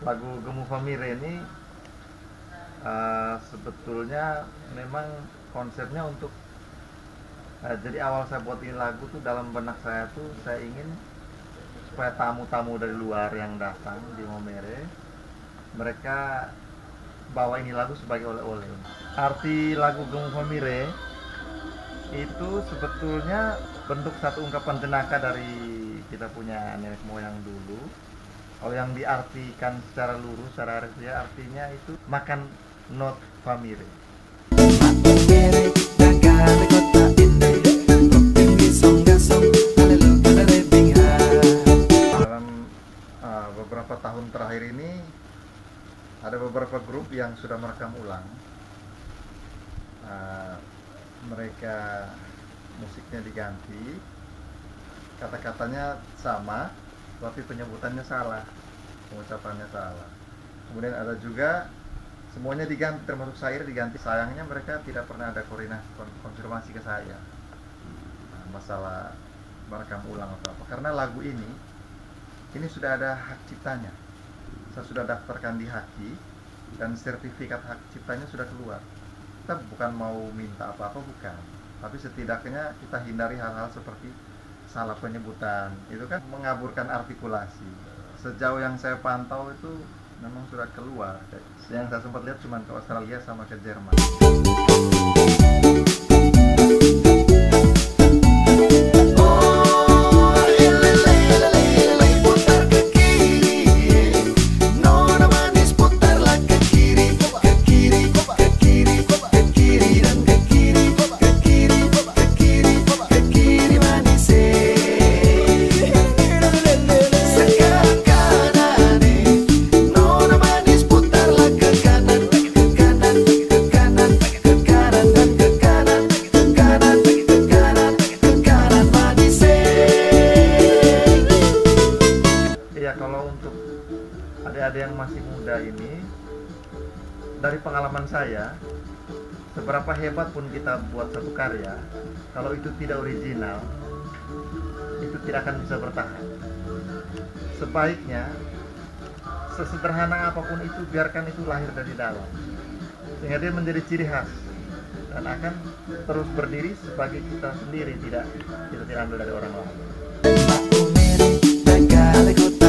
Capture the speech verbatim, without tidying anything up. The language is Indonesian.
Lagu Gemu Famire ini uh, sebetulnya memang konsepnya untuk uh, jadi awal saya buat ini lagu tuh dalam benak saya tuh saya ingin supaya tamu-tamu dari luar yang datang di Maumere mereka bawa ini lagu sebagai oleh-oleh. Arti lagu Gemu Famire itu sebetulnya bentuk satu ungkapan jenaka dari kita punya nenek moyang dulu. Kalau yang diartikan secara lurus, secara harfiah artinya itu makan not famire. Dalam uh, beberapa tahun terakhir ini ada beberapa grup yang sudah merekam ulang. Uh, mereka musiknya diganti, kata-katanya sama, tapi penyebutannya salah, pengucapannya salah. Kemudian ada juga semuanya diganti, termasuk syair diganti. Sayangnya mereka tidak pernah ada koordinasi konfirmasi ke saya nah, masalah merekam ulang atau apa. Karena lagu ini ini sudah ada hak ciptanya. Saya sudah daftarkan di Haki dan sertifikat hak ciptanya sudah keluar. Kita bukan mau minta apa-apa, bukan, tapi setidaknya kita hindari hal-hal seperti salah penyebutan, itu kan mengaburkan artikulasi. Sejauh yang saya pantau itu memang sudah keluar. Yang saya sempat lihat cuma ke Australia sama ke Jerman. Kalau untuk adik-adik yang masih muda ini, dari pengalaman saya, seberapa hebat pun kita buat satu karya, kalau itu tidak original, itu tidak akan bisa bertahan. Sebaiknya, sesederhana apapun itu, biarkan itu lahir dari dalam, sehingga dia menjadi ciri khas dan akan terus berdiri sebagai kita sendiri, tidak kita tidak ambil dari orang lain.